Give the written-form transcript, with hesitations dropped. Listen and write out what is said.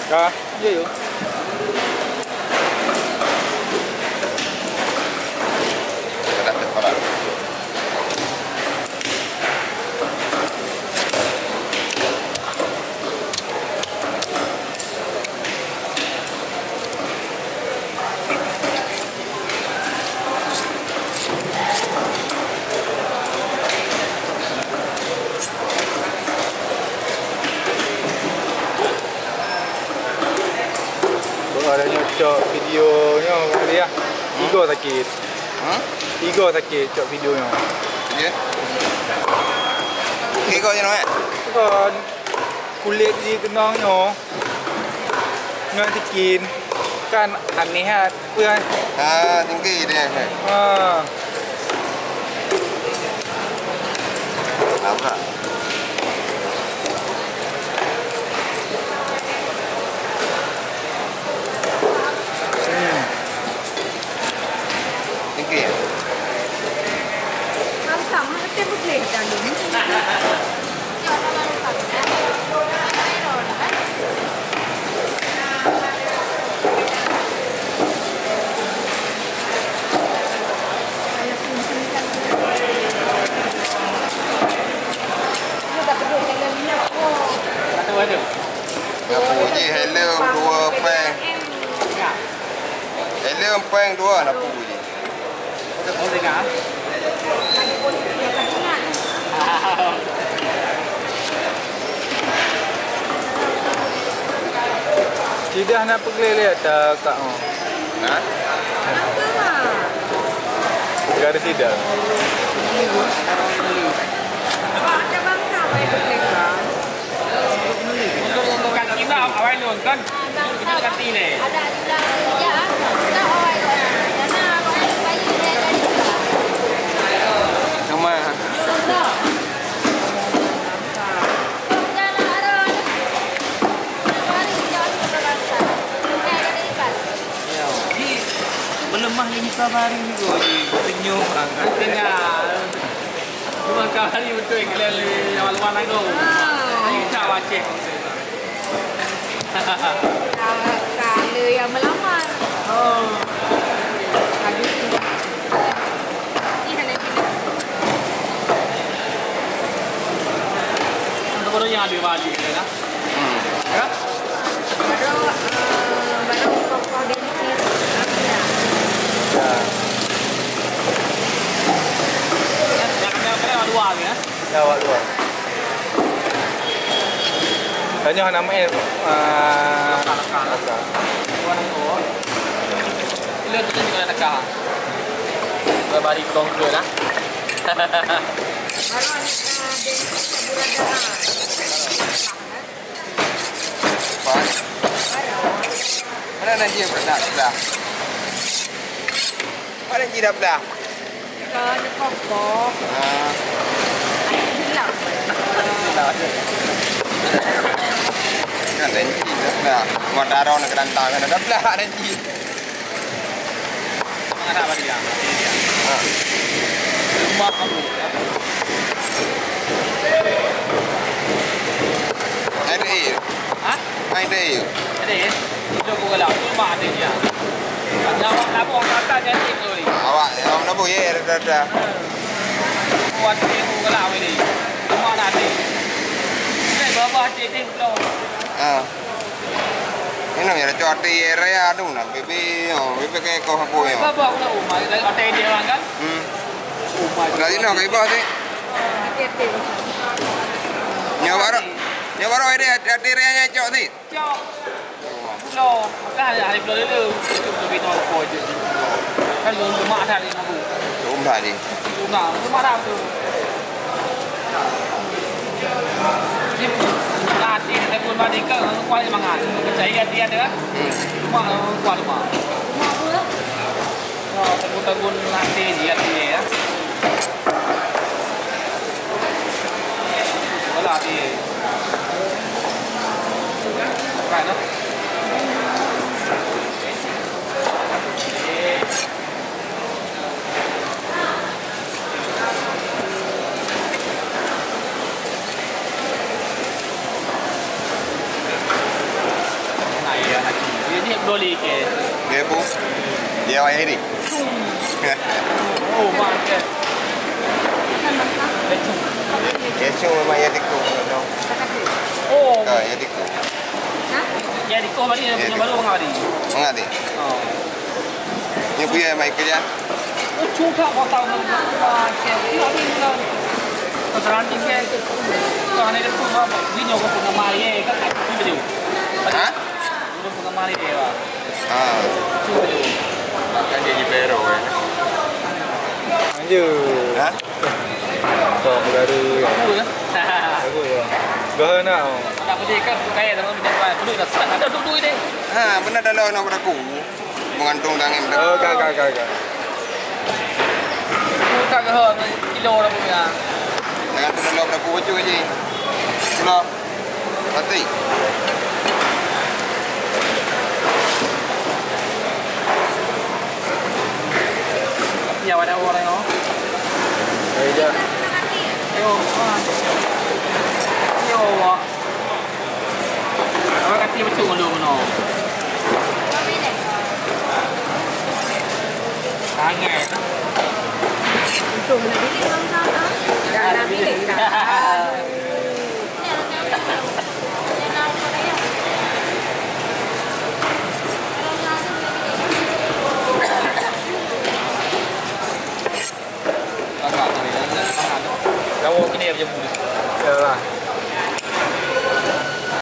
Dah, ya yo. Tak terpala. Ada nyocok videonya kali ya. Ego sakit. Ego sakit cok videonya. Ya. Ego je nak. Kan kulit di kenangnya. Ngan tikin. Kan aneh hat puan. Tinggi dia. Nampak. Tinggi ya? Kalau sama kita boleh jalan. Jangan lalu tak. Napu je helm 2 peng. Helm peng 2 napu je. Oh, dengar. Tidak nak pergi lihat tak oh. Nah. Tidak ada tidak. Ada bangsa apa yang berlebihan? Untuk kan kita awal nun kan. Kita ganti ni. Ada ya. Kita awal karena awal bayi dia dari kita. Cuma Melemah ni safari ni go je. Senyum angkat dengar. Cuma kali betul kelele yang luar nago. Ini tak wajib. Kalau yang melamar. Oh. Habis ini. Ini hanya kita. Untuk orang yang ada balik kan? Ya? Baru pokok dentist. Yang kami ada luar ya? Ya, awak luar. Tanya nama Lekah. Bila tu juga lekah. Berbari tong ke lah. Baru dentist Pas. Mana nanti berdak dah. Mana nanti dah dah. Ada pokok. Hilang. Kan nanti dah. Mandaro nak rantau kan dah dah nanti. Mana bagi dia? Rumah kamu. Ada air. Hah? Ada air. Ada ya? Itu aku kalau rumah ada dia. Nyawa kamu kata jadi tu ni. Awak nak boleh dah. Buat ni aku kalau ini. Rumah ada. Ni bawah jadi tu. Ini namanya cuaca area tu nak bebe kayak kau apa ya? Bawah aku nak rumah. Lagi ada dia orang kan? Rumah. Lagi nak kau ibadah ni? Hati-hati. Nyawa ada area cok ni. Cok. Pulau. Kan hari pulau dulu. Itu lebih tahu apa je. Kan rumah ada ni aku. Rumah ni. Rumah ada tu. Nanti saya pun balik ke kuat mangan. Saya dia ada. Rumah kuat rumah. Rumah pula. Oh, tegun-tegun nanti dia ya. Kalau dia. Kan? Loli ke. Dia pun dia air ni. Oh, mantap. Kecoh memang ya dikau no. Oh, Kau ya dikau. ya di kau balik punya baru ngari. Mengadi. Oh. Ni punya mai kerja. Oh, cuka kau tahu nak ke. Dia ni kan. Kau terang ke. Kau ni tu video kau pun mari kan tu video. Ha? Kau pun mari dia. Ah. Tu video. Kan dia Pero kan. Anjir. Ha? Kau baru ya. Aku ya. Aku ya. Gah nak. Tak boleh kan kaya dalam bidang lain. Duduk dah set ada duduk ini. Ha, benar dah lawan nombor aku. Mengantung tangan dah. Oh, kak. Aku tak ke kilo dah punya. Jangan tu dah lawan aku baju aja. Pulau. Mati. Ya ada orang no. Aja. Yo. Yo. Apa kata betul dulu no. Sangat. Chủ này đi không sao đó. Đã làm cái gì cả. Kamu kini apa jemput? Ya lah.